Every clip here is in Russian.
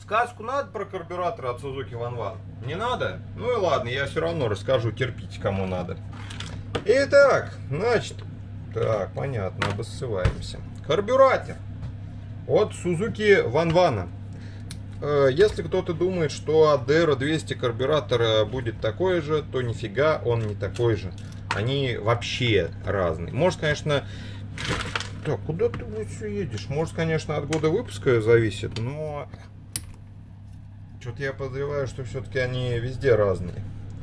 Сказку надо про карбюратор от Suzuki Wanwan? Не надо? Ну и ладно, я все равно расскажу, терпите, кому надо. Итак, значит, так, понятно, обоссываемся. Карбюратор от Suzuki Wanwan. Если кто-то думает, что от DR200 карбюратор будет такой же, то нифига он не такой же. Они вообще разные. Может, конечно... Так, куда ты все едешь? Может, конечно, от года выпуска зависит, но... Что-то я подозреваю, что все-таки они везде разные.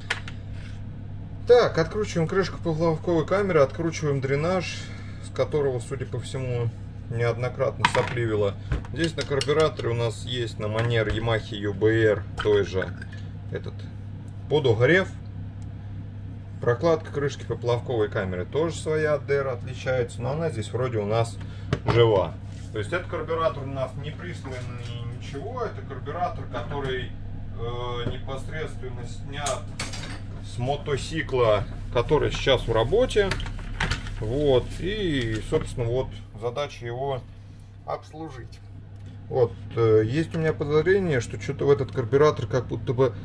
Так, откручиваем крышку поплавковой камеры, откручиваем дренаж, с которого, судя по всему, неоднократно сопливило. Здесь на карбюраторе у нас есть на манер Yamaha UBR той же этот подогрев. Прокладка крышки поплавковой камеры тоже своя от DR отличается, но она здесь вроде у нас жива. То есть этот карбюратор у нас не присланный ничего, это карбюратор, который непосредственно снят с мотоцикла, который сейчас в работе. Вот, и, собственно, вот задача его обслужить. Вот, есть у меня подозрение, что что-то в этот карбюратор как будто бы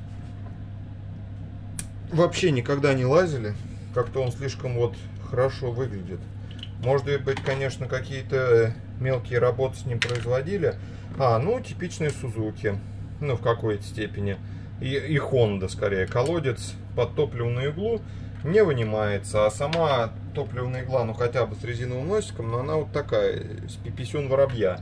вообще никогда не лазили. Как-то он слишком вот хорошо выглядит. Может быть, конечно, какие-то мелкие работы с ним производили. Ну, типичные Suzuki. Ну, в какой-то степени. И Honda, скорее. Колодец под топливную иглу не вынимается. А сама топливная игла, ну, хотя бы с резиновым носиком, но она вот такая, с пиписюн воробья.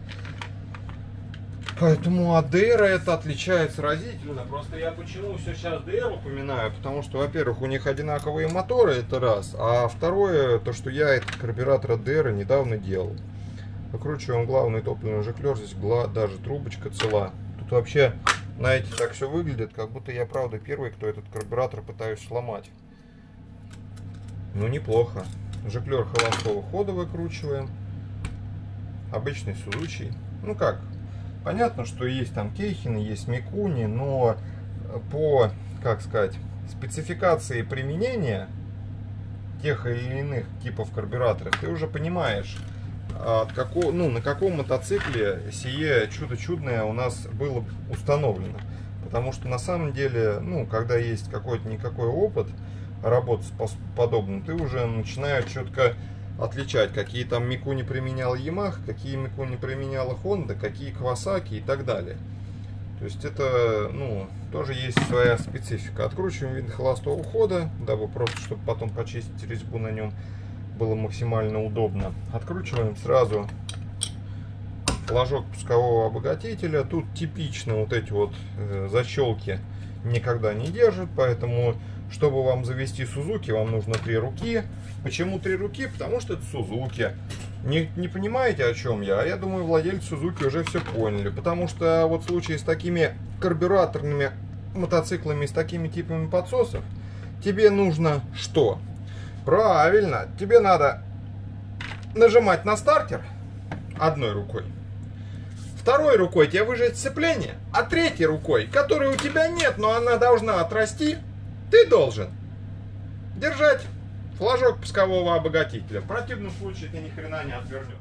Поэтому от DR это отличается разительно. Просто я почему все сейчас DR упоминаю? Потому что, во-первых, у них одинаковые моторы, это раз. А второе, то, что я этот карбюратор от DR недавно делал. Выкручиваем главный топливный жиклер. Здесь даже трубочка цела. Тут вообще, знаете, так все выглядит, как будто я, правда, первый, кто этот карбюратор пытаюсь сломать. Ну, неплохо. Жиклер холостого хода выкручиваем. Обычный Suzuki. Ну как? Понятно, что есть там Кейхины, есть Микуни, но по, как сказать, спецификации применения тех или иных типов карбюраторов ты уже понимаешь, на каком мотоцикле сие чудо чудное у нас было установлено. Потому что на самом деле, когда есть какой-то никакой опыт работы с подобным, ты уже начинаешь четко отличать, какие там Микуни применяла Yamaha, какие Микуни применяла Honda, какие Kawasaki и так далее. То есть это, тоже есть своя специфика. Откручиваем винт холостого хода, дабы просто, чтобы потом почистить резьбу на нем было максимально удобно. Откручиваем сразу флажок пускового обогатителя. Тут типично вот эти вот защелки никогда не держат, поэтому, чтобы вам завести Suzuki, вам нужно 3 руки. Почему 3 руки? Потому что это Suzuki. Не понимаете, о чем я? А я думаю, владельцы Suzuki уже все поняли. Потому что вот в случае с такими карбюраторными мотоциклами, с такими типами подсосов, тебе нужно что? Правильно, тебе надо нажимать на стартер одной рукой. Второй рукой тебе выжать сцепление, а третьей рукой, которой у тебя нет, но она должна отрасти, ты должен держать флажок пускового обогатителя. В противном случае ты ни хрена не отвернешь.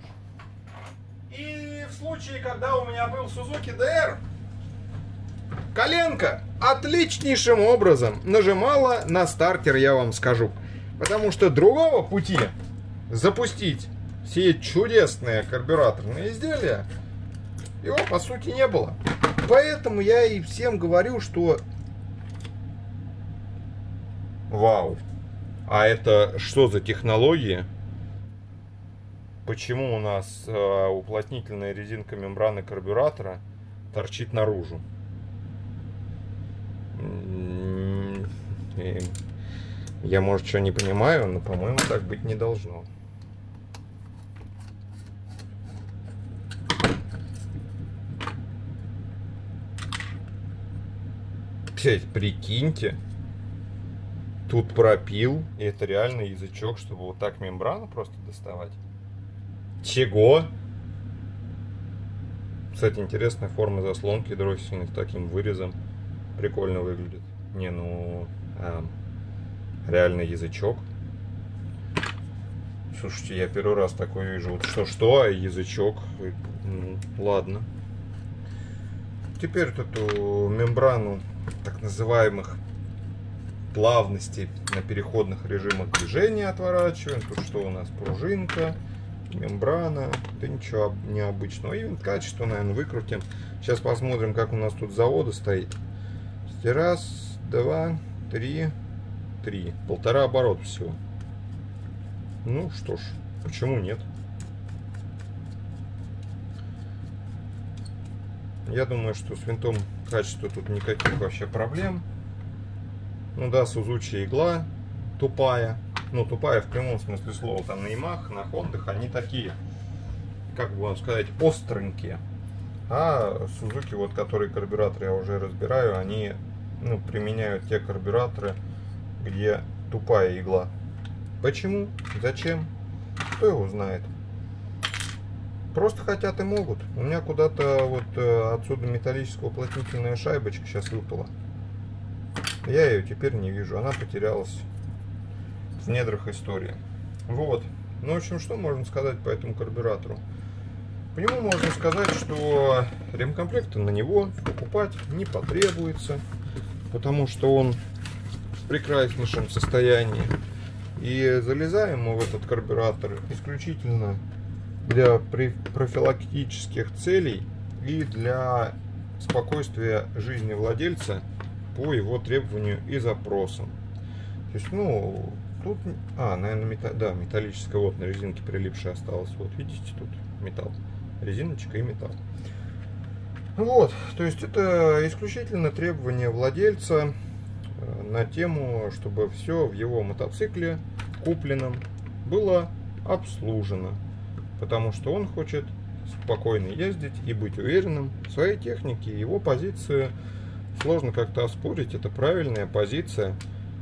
И в случае, когда у меня был Suzuki DR, коленка отличнейшим образом нажимала на стартер, я вам скажу. Потому что другого пути запустить все чудесные карбюраторные изделия его по сути не было. Поэтому я и всем говорю, что вау, а это что за технологии? Почему у нас уплотнительная резинка мембраны карбюратора торчит наружу? Я, может, что не понимаю, но, по-моему, так быть не должно. Прикиньте, тут пропил, и это реально язычок, чтобы вот так мембрану просто доставать. Чего? Кстати, интересная форма заслонки дроссельной с таким вырезом. Прикольно выглядит. Реально язычок. Слушайте, я первый раз такой вижу. Вот что, язычок. Ну, ладно. теперь вот эту мембрану так называемых плавностей на переходных режимах движения отворачиваем. Тут что у нас? Пружинка, мембрана, да ничего необычного. И качество, наверное, выкрутим. Сейчас посмотрим, как у нас тут с завода стоит. Раз, два, три. Полтора оборота всего. Ну что ж, почему нет? Я думаю, что с винтом качества тут никаких вообще проблем. Ну да, Suzuki игла тупая. Ну, тупая в прямом смысле слова. Там на Yamaha, на Хондах они такие, как бы вам сказать, остренькие. А Suzuki, вот которые карбюраторы я уже разбираю, они применяют те карбюраторы, где тупая игла. Почему? Зачем? Кто его знает? Просто хотят и могут. У меня куда-то вот отсюда металлическая уплотнительная шайбочка сейчас выпала. Я ее теперь не вижу. Она потерялась в недрах истории. Вот. Ну, в общем, что можно сказать по этому карбюратору? По нему можно сказать, что ремкомплекта на него покупать не потребуется, потому что он в прекраснейшем состоянии. И залезаем мы в этот карбюратор исключительно для профилактических целей и для спокойствия жизни владельца по его требованию и запросам. То есть, ну, тут, наверное, металлическая, вот на резинке прилипшая осталась. Вот, видите, тут металл, резиночка и металл. Вот, то есть это исключительно требование владельца на тему, чтобы все в его мотоцикле купленном было обслужено. Потому что он хочет спокойно ездить и быть уверенным в своей технике. Его позицию сложно как-то оспорить, это правильная позиция.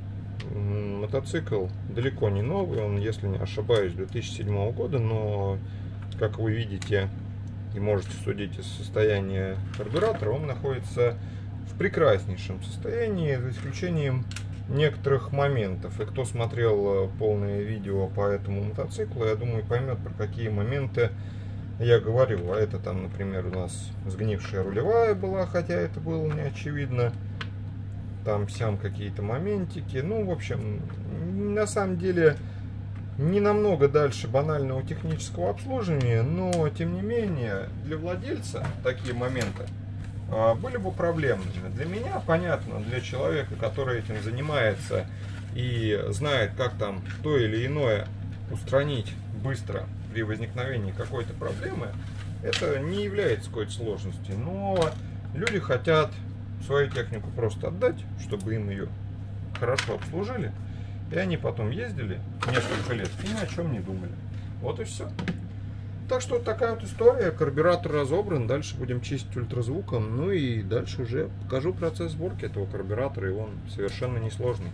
Мотоцикл далеко не новый, он, если не ошибаюсь, 2007 года, но, как вы видите и можете судить из состояния карбюратора, он находится в прекраснейшем состоянии, за исключением некоторых моментов. И кто смотрел полное видео по этому мотоциклу, я думаю, поймет, про какие моменты я говорю. А это там, например, у нас сгнившая рулевая была, хотя это было не очевидно. Там-сям какие-то моментики. Ну, в общем, на самом деле, не намного дальше банального технического обслуживания, но, тем не менее, для владельца такие моменты были бы проблемными. Для меня, понятно, для человека, который этим занимается и знает, как там то или иное устранить быстро при возникновении какой-то проблемы, это не является какой-то сложностью. Но люди хотят свою технику просто отдать, чтобы им ее хорошо обслужили, и они потом ездили несколько лет и ни о чем не думали. Вот и все. Так что вот такая вот история. Карбюратор разобран. Дальше будем чистить ультразвуком. Ну и дальше уже покажу процесс сборки этого карбюратора. И он совершенно несложный.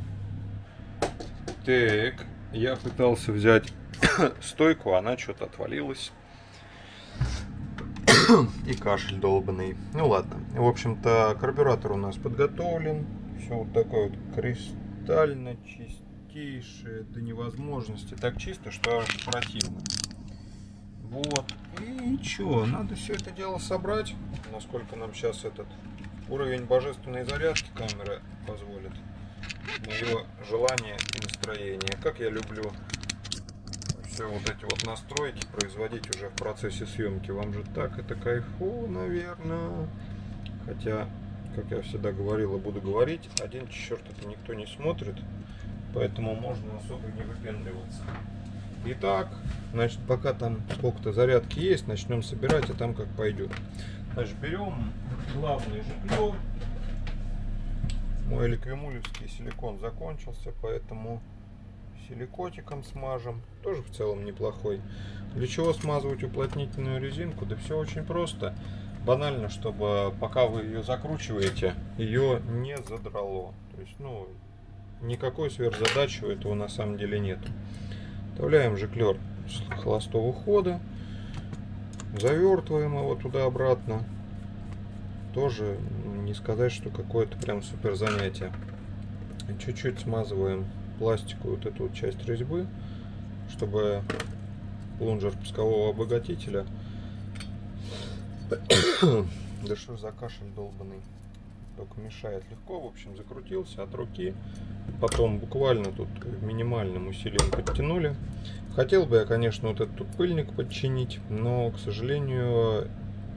Так, я пытался взять стойку, она что-то отвалилась. И кашель долбанный. Ну ладно. В общем-то, карбюратор у нас подготовлен. Все вот такое вот кристально чистейшее до невозможности. Так чисто, что аж противно. Вот. И что, надо все это дело собрать, насколько нам сейчас этот уровень божественной зарядки камеры позволит. Мое желание и настроение. Как я люблю все вот эти вот настройки производить уже в процессе съемки. Вам же так это кайфово, наверное. Хотя, как я всегда говорил и буду говорить, один черт это никто не смотрит, поэтому можно особо не выпендриваться. Итак, значит, пока там сколько-то зарядки есть, начнем собирать, а там как пойдет. Значит, берем главный жиклер. Мой ликвимулевский силикон закончился, поэтому силикотиком смажем. Тоже в целом неплохой. Для чего смазывать уплотнительную резинку? Да все очень просто. Банально, чтобы пока вы ее закручиваете, ее не задрало. То есть, ну, никакой сверхзадачи у этого на самом деле нет. Вставляем жиклер с холостого хода, завертываем его туда-обратно. Тоже не сказать, что какое-то прям супер занятие. Чуть-чуть смазываем пластиковую вот эту вот часть резьбы, чтобы плунжер пускового обогатителя Да что ж за кашель долбанный. Только мешает легко. В общем, закрутился от руки. Потом буквально тут минимальным усилием подтянули. Хотел бы я, конечно, вот этот пыльник подчинить, но, к сожалению,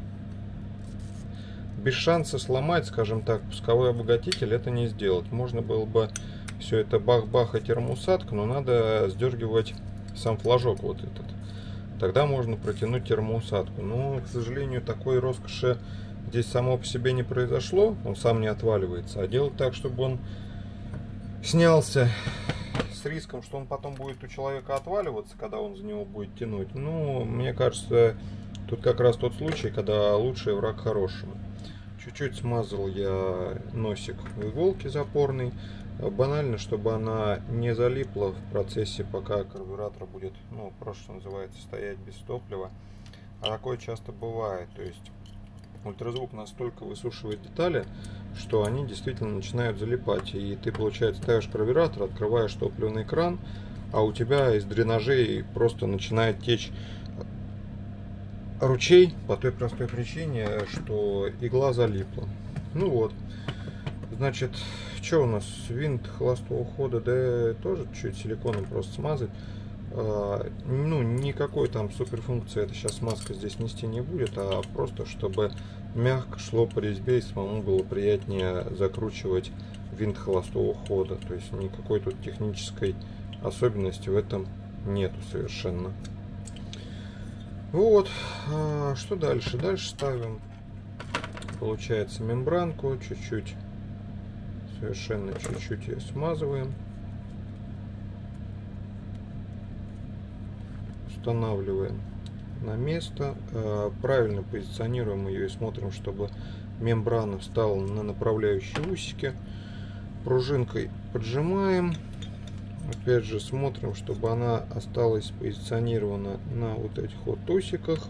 без шанса сломать, скажем так, пусковой обогатитель это не сделать. Можно было бы все это бах-бах и термоусадка, но надо сдергивать сам флажок вот этот. Тогда можно протянуть термоусадку. Но, к сожалению, такой роскоши здесь само по себе не произошло. Он сам не отваливается. А делать так, чтобы он снялся с риском, что он потом будет у человека отваливаться, когда он за него будет тянуть. Ну, мне кажется, тут как раз тот случай, когда лучший враг хорошего. Чуть-чуть смазал я носик в иголке запорной. Банально, чтобы она не залипла в процессе, пока карбюратор будет, ну, просто, что называется, стоять без топлива. А такое часто бывает. То есть ультразвук настолько высушивает детали, что они действительно начинают залипать. И ты, получается, ставишь карбюратор, открываешь топливный кран, а у тебя из дренажей просто начинает течь ручей по той простой причине, что игла залипла. Ну вот. Значит, что у нас? Винт холостого хода, да тоже чуть силиконом просто смазать. Ну, никакой там суперфункции эта сейчас смазка здесь нести не будет, а просто чтобы мягко шло по резьбе и самому было приятнее закручивать винт холостого хода. То есть никакой тут технической особенности в этом нету совершенно. Вот, что дальше? Дальше ставим, получается, мембранку, чуть-чуть, совершенно чуть-чуть ее смазываем. Устанавливаем на место, правильно позиционируем ее и смотрим, чтобы мембрана встала на направляющие усики. Пружинкой поджимаем. Опять же смотрим, чтобы она осталась позиционирована на вот этих вот усиках.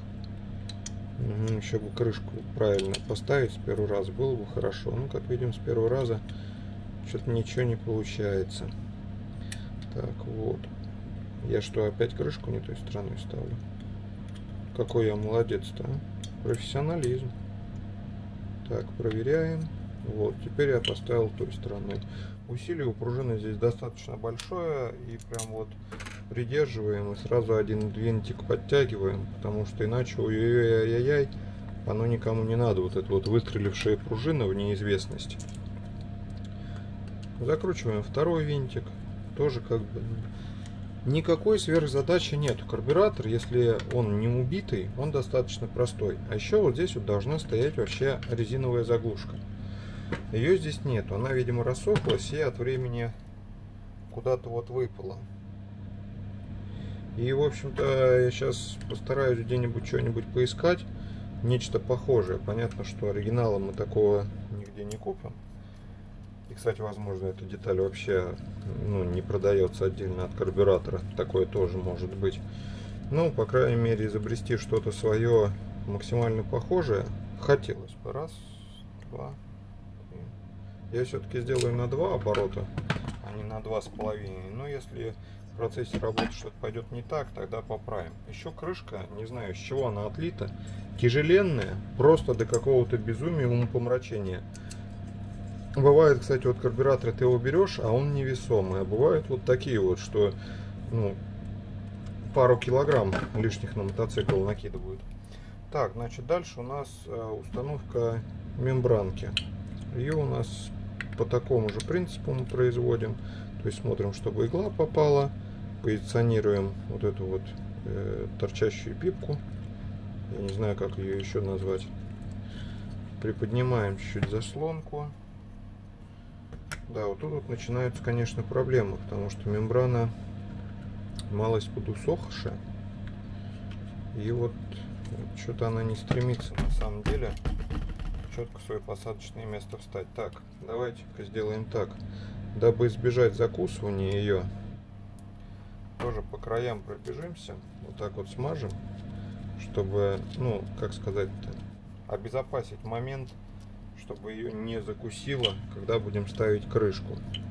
Еще бы крышку правильно поставить с первого раза было бы хорошо. Ну, как видим, с первого раза что-то ничего не получается. Так, вот. Я что, опять крышку не той стороной ставлю? Какой я молодец-то, а? Профессионализм. Так, проверяем. Вот, теперь я поставил той стороной. Усилие у пружины здесь достаточно большое, и прям вот придерживаем и сразу один винтик подтягиваем, потому что иначе ой-ой-ой-ой-ой, оно никому не надо, вот эта вот выстрелившая пружина в неизвестность. Закручиваем второй винтик, тоже как бы никакой сверхзадачи нет. Карбюратор, если он не убитый, он достаточно простой. А еще вот здесь вот должна стоять вообще резиновая заглушка. Ее здесь нет, она, видимо, рассохлась и от времени куда-то вот выпала. И, в общем-то, я сейчас постараюсь где-нибудь что-нибудь поискать, нечто похожее. Понятно, что оригинала мы такого нигде не купим. И, кстати, возможно, эта деталь вообще, ну, не продается отдельно от карбюратора. Такое тоже может быть. Ну, по крайней мере, изобрести что-то свое максимально похожее хотелось бы. Раз, два. Я все-таки сделаю на 2 оборота, а не на 2,5. Но если в процессе работы что-то пойдет не так, тогда поправим. Еще крышка, не знаю, с чего она отлита, тяжеленная, просто до какого-то безумия, умопомрачения. Бывает, кстати, вот карбюратор ты его берешь, а он невесомый. А бывают вот такие вот, что, ну, пару килограмм лишних на мотоцикл накидывают. Так, значит, дальше у нас установка мембранки. Ее у нас по такому же принципу мы производим. То есть смотрим, чтобы игла попала. Позиционируем вот эту вот торчащую пипку. Я не знаю, как ее еще назвать. Приподнимаем чуть-чуть заслонку. Да, вот тут вот начинаются, конечно, проблемы, потому что мембрана малость подусохшая. И вот что-то она не стремится на самом деле четко в свое посадочное место встать. Так, давайте-ка сделаем так. Дабы избежать закусывания ее, тоже по краям пробежимся. Вот так вот смажем, чтобы, ну, как сказать-то, обезопасить момент, чтобы ее не закусило, когда будем ставить крышку.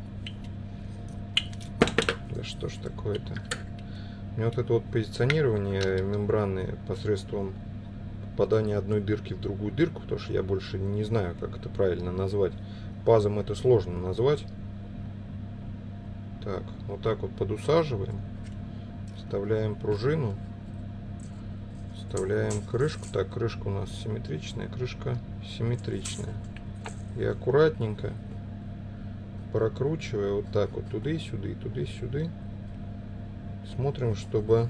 Да что ж такое-то? Мне вот это вот позиционирование мембраны посредством попадание одной дырки в другую дырку, потому что я больше не знаю, как это правильно назвать. Пазом это сложно назвать. Так, вот так вот подусаживаем. Вставляем пружину. Вставляем крышку. Так, крышка у нас симметричная, крышка симметричная. И аккуратненько, прокручивая вот так вот туда-сюда, туда-сюда, смотрим, чтобы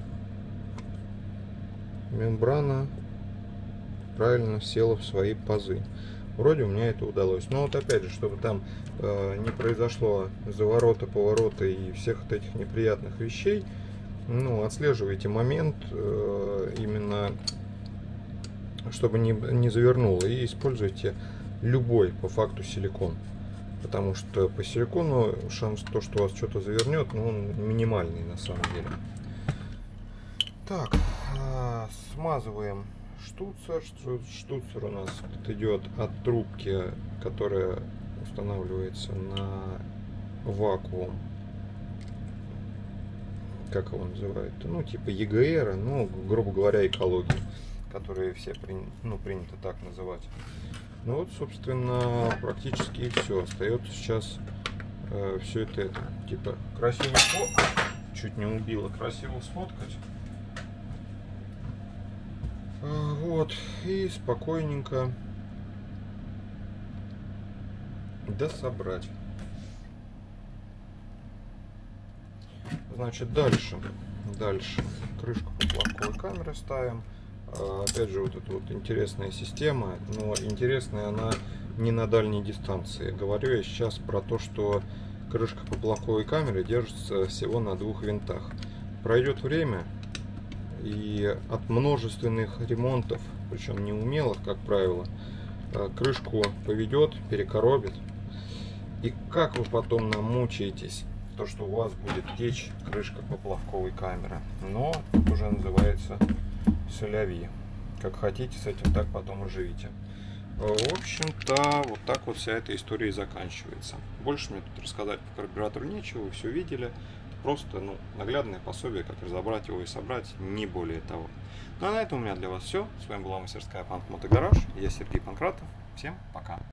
мембрана правильно села в свои пазы. Вроде у меня это удалось. Но вот опять же, чтобы там не произошло заворота, поворота и всех вот этих неприятных вещей, ну, отслеживайте момент именно, чтобы не завернуло, и используйте любой по факту силикон, потому что по силикону шанс то, что у вас что-то завернет, ну, он минимальный на самом деле. Так, смазываем штуцер. Штуцер у нас идет от трубки, которая устанавливается на вакуум. Как его называют? Ну, типа ЕГР, ну, грубо говоря, экологии, которые все принято так называть. Ну вот, собственно, практически и все. Остается сейчас все это типа красиво чуть не убило, красиво сфоткать. Вот, и спокойненько дособрать. Значит, дальше крышку поплавковой камеры ставим. Опять же, вот эта вот интересная система, но интересная она не на дальней дистанции. Говорю я сейчас про то, что крышка поплавковой камеры держится всего на 2 винтах. Пройдет время, и от множественных ремонтов, причем неумелых, как правило, крышку поведет, перекоробит. И как вы потом намучаетесь, то что у вас будет течь крышка поплавковой камеры. Но это уже называется соляви. Как хотите, с этим так потом и живите. В общем-то, вот так вот вся эта история и заканчивается. Больше мне тут рассказать по карбюратору нечего, вы все видели. Просто наглядное пособие, как разобрать его и собрать, не более того. Ну а на этом у меня для вас все. С вами была мастерская Панк Мотогараж. Я Сергей Панкратов. Всем пока.